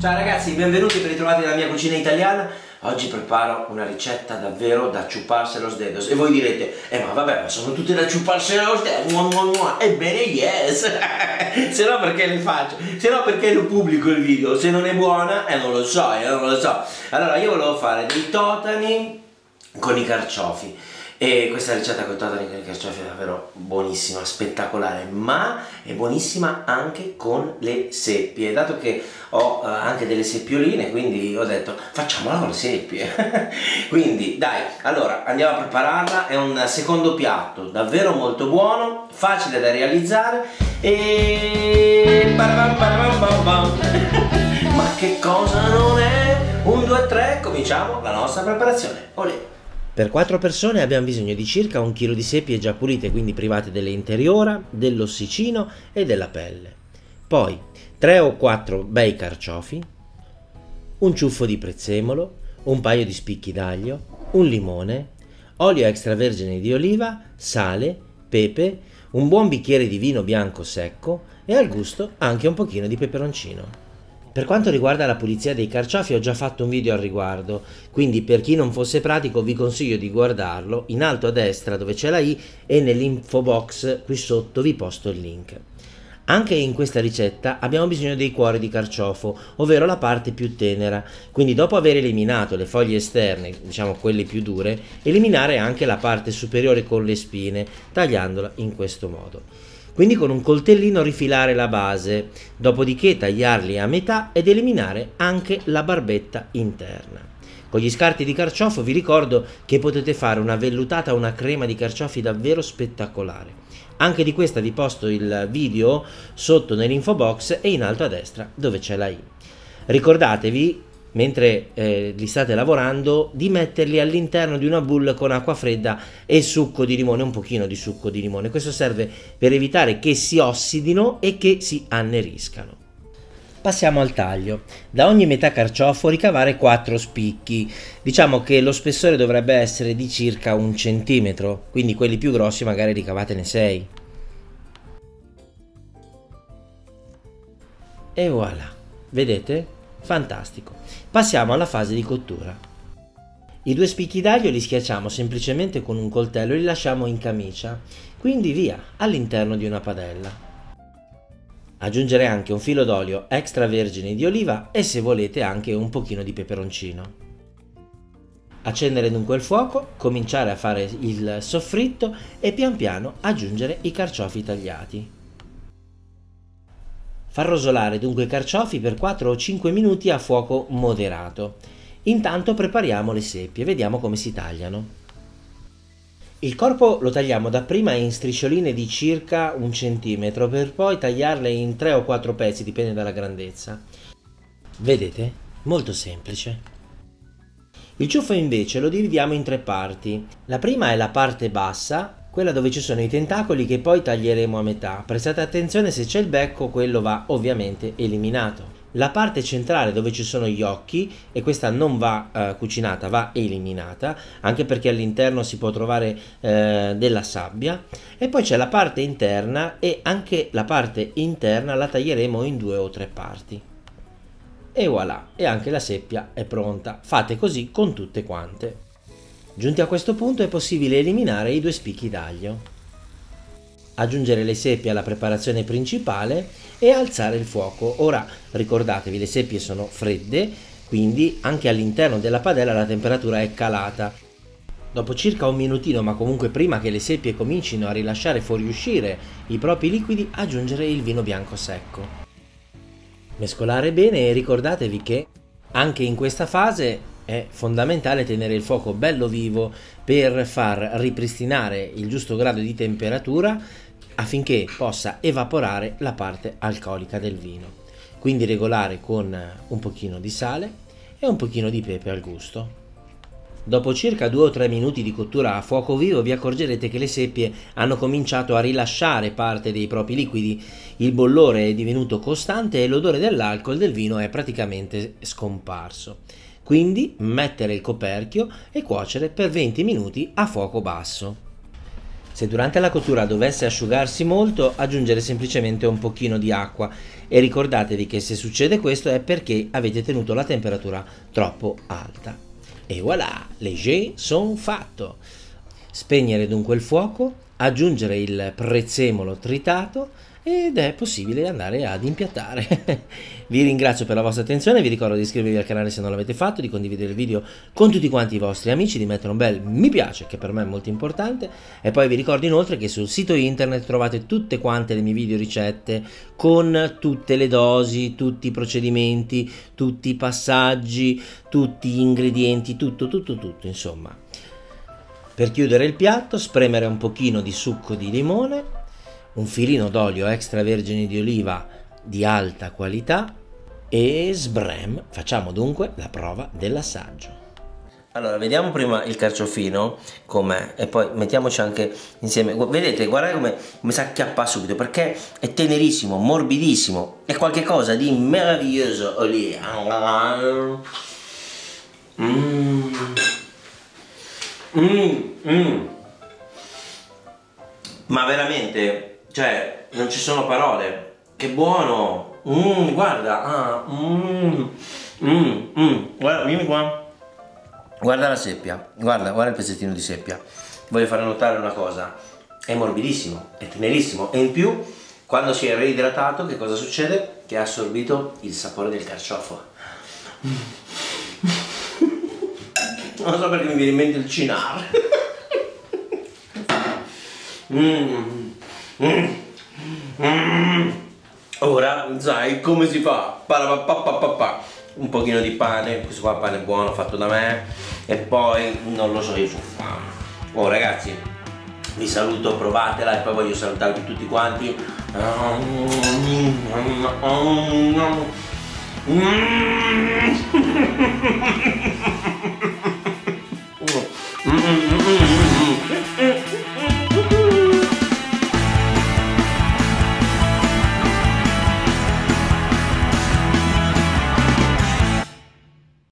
Ciao ragazzi, benvenuti e ritrovati nella mia cucina italiana. Oggi preparo una ricetta davvero da ciuparsi los dedos. E voi direte, ma vabbè, ma sono tutte da ciuparsi los dedos. Ebbene yes. Se no perché le faccio? Se no perché lo pubblico il video? Se non è buona, non lo so, non lo so. Allora io volevo fare dei totani con i carciofi. E questa ricetta con i totani con i carciofi è davvero buonissima, spettacolare, ma è buonissima anche con le seppie. Dato che ho anche delle seppioline, quindi ho detto facciamola con le seppie. Quindi dai, allora andiamo a prepararla. È un secondo piatto davvero molto buono, facile da realizzare e ma che cosa non è? 1, 2, 3, cominciamo la nostra preparazione. Olè. Per 4 persone abbiamo bisogno di circa 1 chilo di seppie già pulite, quindi private dell'interiora, dell'ossicino e della pelle. Poi 3 o 4 bei carciofi, un ciuffo di prezzemolo, un paio di spicchi d'aglio, un limone, olio extravergine di oliva, sale, pepe, un buon bicchiere di vino bianco secco e al gusto anche un pochino di peperoncino. Per quanto riguarda la pulizia dei carciofi ho già fatto un video al riguardo, quindi per chi non fosse pratico vi consiglio di guardarlo in alto a destra dove c'è la i e nell'info box qui sotto vi posto il link. Anche in questa ricetta abbiamo bisogno dei cuori di carciofo, ovvero la parte più tenera, quindi dopo aver eliminato le foglie esterne, diciamo quelle più dure, eliminare anche la parte superiore con le spine, tagliandola in questo modo. Quindi con un coltellino rifilare la base, dopodiché tagliarli a metà ed eliminare anche la barbetta interna. Con gli scarti di carciofo vi ricordo che potete fare una vellutata o una crema di carciofi davvero spettacolare. Anche di questa vi posto il video sotto nell'info box e in alto a destra dove c'è la i. Ricordatevi, mentre li state lavorando, di metterli all'interno di una bowl con acqua fredda e succo di limone, un pochino di succo di limone. Questo serve per evitare che si ossidino e che si anneriscano. Passiamo al taglio. Da ogni metà carciofo ricavare 4 spicchi. Diciamo che lo spessore dovrebbe essere di circa 1 centimetro, quindi quelli più grossi magari ricavatene 6. E voilà, vedete? Fantastico. Passiamo alla fase di cottura. I 2 spicchi d'aglio li schiacciamo semplicemente con un coltello e li lasciamo in camicia, quindi via, all'interno di una padella. Aggiungere anche un filo d'olio extravergine di oliva e se volete anche un pochino di peperoncino. Accendere dunque il fuoco, cominciare a fare il soffritto e pian piano aggiungere i carciofi tagliati. Far rosolare dunque i carciofi per 4 o 5 minuti a fuoco moderato. Intanto prepariamo le seppie, vediamo come si tagliano. Il corpo lo tagliamo dapprima in striscioline di circa 1 centimetro per poi tagliarle in 3 o 4 pezzi, dipende dalla grandezza. Vedete? Molto semplice. Il ciuffo invece lo dividiamo in 3 parti. La prima è la parte bassa, quella dove ci sono i tentacoli che poi taglieremo a metà. Prestate attenzione, se c'è il becco quello va ovviamente eliminato. La parte centrale dove ci sono gli occhi, e questa non va cucinata, va eliminata, anche perché all'interno si può trovare della sabbia. E poi c'è la parte interna e anche la parte interna la taglieremo in 2 o 3 parti. E voilà, e anche la seppia è pronta. Fate così con tutte quante. Giunti a questo punto è possibile eliminare i 2 spicchi d'aglio, aggiungere le seppie alla preparazione principale e alzare il fuoco. Ora ricordatevi, le seppie sono fredde, quindi anche all'interno della padella la temperatura è calata. Dopo circa 1 minutino, ma comunque prima che le seppie comincino a rilasciare fuoriuscire i propri liquidi, aggiungere il vino bianco secco. Mescolare bene e ricordatevi che anche in questa fase è fondamentale tenere il fuoco bello vivo per far ripristinare il giusto grado di temperatura affinché possa evaporare la parte alcolica del vino. Quindi regolare con un pochino di sale e un pochino di pepe al gusto. Dopo circa 2 o 3 minuti di cottura a fuoco vivo vi accorgerete che le seppie hanno cominciato a rilasciare parte dei propri liquidi, il bollore è divenuto costante e l'odore dell'alcol del vino è praticamente scomparso. Quindi mettere il coperchio e cuocere per 20 minuti a fuoco basso. Se durante la cottura dovesse asciugarsi molto, aggiungere semplicemente un pochino di acqua e ricordatevi che se succede questo è perché avete tenuto la temperatura troppo alta. E voilà, les jeux sont fatto. Spegnere dunque il fuoco, aggiungere il prezzemolo tritato ed è possibile andare ad impiattare. Vi ringrazio per la vostra attenzione, vi ricordo di iscrivervi al canale se non l'avete fatto, di condividere il video con tutti quanti i vostri amici, di mettere un bel mi piace che per me è molto importante, e poi vi ricordo inoltre che sul sito internet trovate tutte quante le mie video ricette con tutte le dosi, tutti i procedimenti, tutti i passaggi, tutti gli ingredienti, tutto insomma. Per chiudere il piatto, spremere un pochino di succo di limone, un filino d'olio extravergine di oliva di alta qualità e sbrem. Facciamo dunque la prova dell'assaggio. Allora, vediamo prima il carciofino com'è e poi mettiamoci anche insieme. Vedete, guardate come si acchiappa subito, perché è tenerissimo, morbidissimo, è qualcosa di meraviglioso lì. Ma veramente, cioè, non ci sono parole. Che buono! Guarda! Guarda, vieni qua. Guarda la seppia, guarda il pezzettino di seppia. Voglio fare notare una cosa: è morbidissimo, è tenerissimo, e in più, quando si è reidratato, che cosa succede? Che ha assorbito il sapore del carciofo. Non so perché mi viene in mente il cinar. Ora sai come si fa? Un pochino di pane, questo qua è pane buono fatto da me, e poi non lo so, io sono fame. Oh ragazzi, vi saluto, provatela, e poi voglio salutarvi tutti quanti.